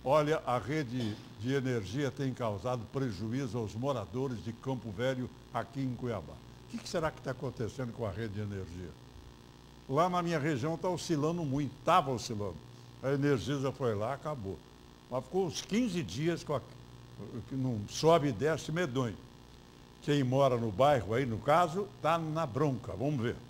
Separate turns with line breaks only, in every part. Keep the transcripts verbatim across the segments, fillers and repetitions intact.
Olha, a rede de energia tem causado prejuízo aos moradores de Campo Velho, aqui em Cuiabá. O que será que está acontecendo com a rede de energia? Lá na minha região está oscilando muito, estava oscilando. A Energisa foi lá, acabou. Mas ficou uns quinze dias com a... que não sobe e desce medonho. Quem mora no bairro aí, no caso, está na bronca. Vamos ver.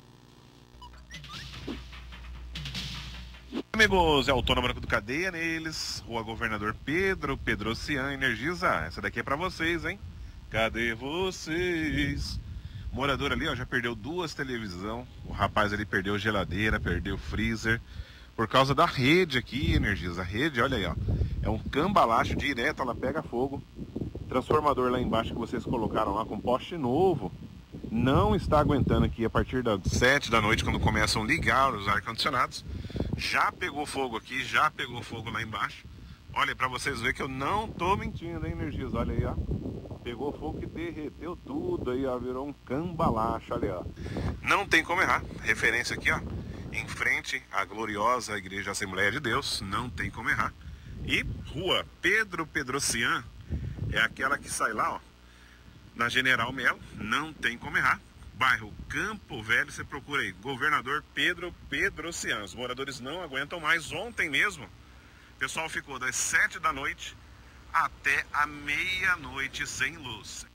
Amigos, é o Autônomo do Cadeia neles, Rua Governador Pedro, Pedrocian, Energisa. Essa daqui é pra vocês, hein? Cadê vocês? O morador ali, ó, já perdeu duas televisão. O rapaz ali perdeu geladeira, perdeu freezer. Por causa da rede aqui, Energisa. A rede, olha aí, ó. É um cambalacho direto, ela pega fogo. Transformador lá embaixo que vocês colocaram lá com poste novo. Não está aguentando aqui a partir das sete da noite, quando começam a ligar os ar-condicionados. Já pegou fogo aqui, já pegou fogo lá embaixo. Olha, para vocês verem que eu não tô mentindo, hein, Energisa? Olha aí, ó. Pegou fogo que derreteu tudo aí, ó. Virou um cambalacho, olha aí, ó. Não tem como errar. Referência aqui, ó. Em frente à gloriosa Igreja Assembleia de Deus. Não tem como errar. E Rua Pedro Pedrocian é aquela que sai lá, ó. Na General Melo. Não tem como errar. Bairro Campo Velho, você procura aí, Governador Pedro Pedrocian. Os moradores não aguentam mais. Ontem mesmo, o pessoal ficou das sete da noite até a meia-noite sem luz.